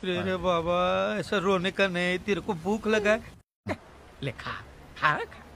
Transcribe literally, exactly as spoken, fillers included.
रे रे बाबा, ऐसा रोने का नहीं, तेरे को भूख लगा है? ले खा खा खा।